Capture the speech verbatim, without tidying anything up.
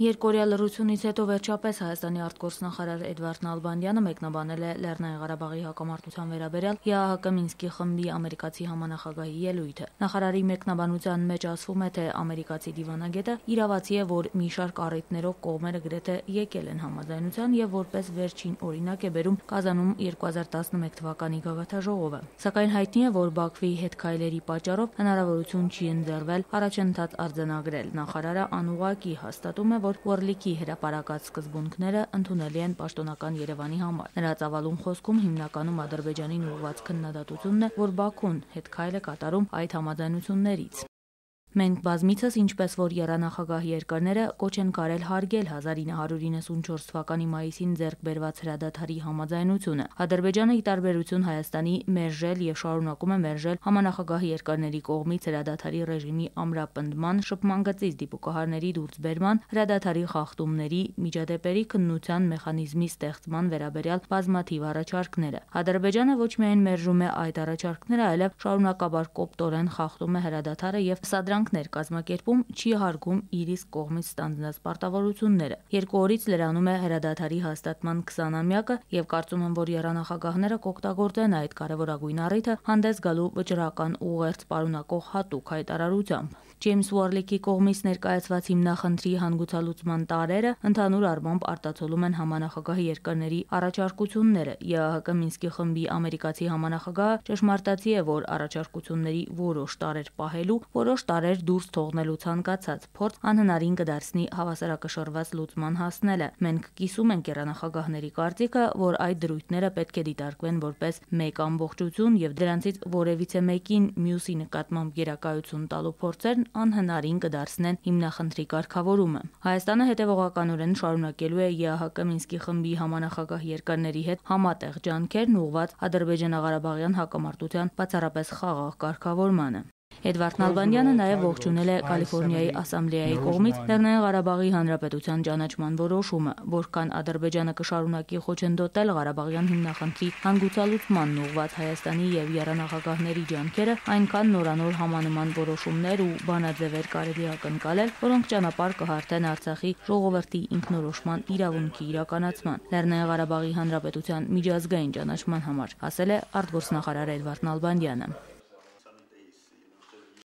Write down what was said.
Երկօրյա լռությունից հետո վերջապես Հայաստանի արտգործնախարար Էդվարդ Նալբանդյանը մեկնաբանել է Լեռնային Ղարաբաղի հակամարտության վերաբերյալ ԵԱՀԿ Մինսկի խմբի ամերիկացի համանախագահի ելույթը։ Նախարարի մեկնաբանության մեջ ասվում է, թե ամերիկացի դիվանագետը իրավացի է, որ մի շարք առիթներով կողմերը գրեթե եկել են համաձայնության եւ որպես վերջին օրինակ է բերում Կազանում երկու հազար տասնմեկ թվականի գագաթաժողովը։ Սակայն հայտնի է, որ Բաքվի հետքայլերի պատճառով հնարավորություն չի ընձեռվել առաջընթաց արձանագրել։ Նախարարը անուղղակի հաստատում է, որ Օրլիկի հրապարակած սկզբունքները ընդունելի են պաշտոնական Երևանի համար։ Նրա ծավալուն խոսքում հիմնականում Ադրբեջանին ուղղված քննադատությունն է, որ Բաքուն հետքայլ է կատարում այդ համաձայնություններից։ Մենք բազմիցս, ինչպես որ եռանախագահ երկրները, կոչ են կարել հարգել հազար ինը հարյուր իննսունչորս թվականի մայիսին ձեռք բերված հրադադարի համաձայնությունը։ Ադրբեջանը, ի տարբերություն Հայաստանի, մերժել եւ շարունակում է մերժել համանախագահ երկրների կողմից հրադադարի ռեժիմի ամրապնդման, շփման գծից դիպուկահարների դուրսբերման, հրադադարի խախտումների, միջադեպերի քննության մեխանիզմի ստեղծման վերաբերյալ բազմաթիվ առաջարկները։ Ադրբեջանը ոչ միայն մերժում է այդ առաջարկները, այլև շարունակաբար կոպտորեն խախտում է հրադադարը եւ սադրանք կազմակերպում, չի հարգում իր իսկ կողմից ստանձնած պարտավորությունները։ Երկու օրից լրանում է հրադադարի հաստատման քսանամյակը եւ կարծում եմ, որ եռանախագահները կօգտագործեն այդ կարեւորագույն առիթը հանդես գալու վճռական ուղերձ պարունակող հատուկ հայտարարությամբ։ Ջեյմս Ուորլիկի կողմից ներկայացված հիմնախնդրի հանգուցալուծման տարրերը ընդհանուր առմամբ արտացոլում են համանախագահ երկրների առաջարկությունները։ ԵԱՀԿ Մինսկի խմբի ամերիկացի համանախագահը ճշմարտացի է, որ առաջարկությունների որոշ տարրեր պահելու, որոշ տարրեր դուրս թողնելու ցանկացած փորձ անհնարին կդարձնի հավասարակշռված լուծման հասնելը։ Մենք կիսում ենք եռանախագահների կարծիքը, որ այդ դրույթները պետք է դիտարկվեն որպես մեկ ամբողջություն եւ դրանցից որևիցե մեկին մյուսի նկատմամբ գերակայություն տալու փորձերն անհնարին կդարձնեն հիմնախնդրի կարգավորումը։ Հայաստանը հետևողականորեն շարունակելու է ԵԱՀԿ Մինսկի խմբի համանախագահ երկրների հետ համատեղ ջանքերն ուղղված Ադրբեջանա-Ղարաբաղյան հակամարտության բացառապես խաղաղ կարգավորմանը։ Էդվարդ Նալբանդյանը նաև ողջունել է Կալիֆոռնիայի ասամբլեայի կողմից Լեռնային Ղարաբաղի Հանրապետության ճանաչման որոշումը, որքան Ադրբեջանը կշարունակի խոչընդոտել Ղարաբաղյան հիմնախնդրի հանգուցալուծմանն ուղղված Հայաստանի եւ եռանախագահների ջանքերը, այնքան նորանոր համանման որոշումներ ու բանաձևեր կարելի է ակնկալել, որոնք ճանապարհ կհարթեն Արցախի ժողովրդի ինքնորոշման իրավունքի իրականացման։ Լեռնային Ղարաբաղի Հանրապետության միջազգային ճանաչման համար, ասել է արտգործնախարար Էդվարդ Նալբանդյանը։